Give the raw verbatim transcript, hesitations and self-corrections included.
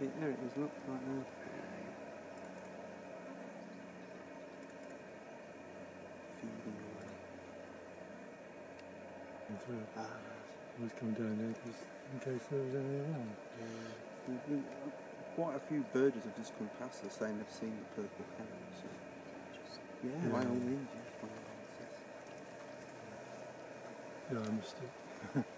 it, there it is, look, right now. Feeding away. And through. Ah, Always come down there just in case there was any around. yeah. Quite a few birders have just come past us saying they've seen the purple heron, so just, yeah, Yeah. by all means, yeah, by all means, yes. Yeah, I missed it.